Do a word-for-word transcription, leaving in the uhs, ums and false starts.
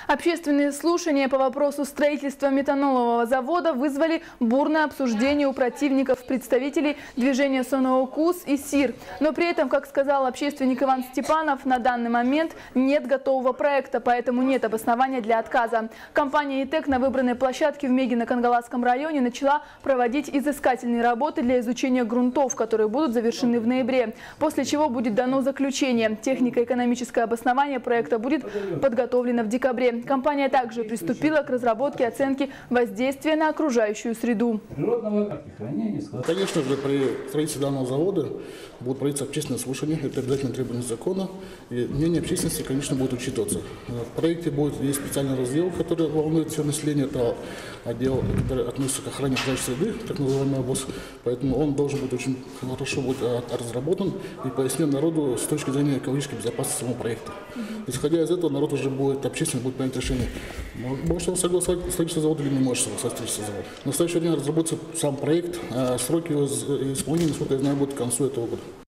Общественные слушания по вопросу строительства метанолового завода вызвали бурное обсуждение у противников представителей движения Сонно-Укус и СИР. Но при этом, как сказал общественник Иван Степанов, на данный момент нет готового проекта, поэтому нет обоснования для отказа. Компания ИТЭК на выбранной площадке в Мегино-Кангаласском районе начала проводить изыскательные работы для изучения грунтов, которые будут завершены в ноябре, после чего будет дано заключение. Технико-экономическое обоснование проекта будет подготовлено в декабре. Компания также приступила к разработке оценки воздействия на окружающую среду. Конечно же, при строительстве данного завода будут проводиться общественные слушания, это обязательно требование закона, и мнение общественности, конечно, будет учитываться. В проекте будет есть специальный раздел, который волнует все население, это отдел, который относится к охране окружающей среды, так называемый ОБОС, поэтому он должен быть очень хорошо будет разработан и пояснен народу с точки зрения экологической безопасности самого проекта. Исходя из этого, народ уже будет, общественность будет принять решение, может он согласовать строительство завода или не может согласовать строительство завода. В настоящее время разработается сам проект, а сроки его исполнения, насколько я знаю, будут к концу этого года.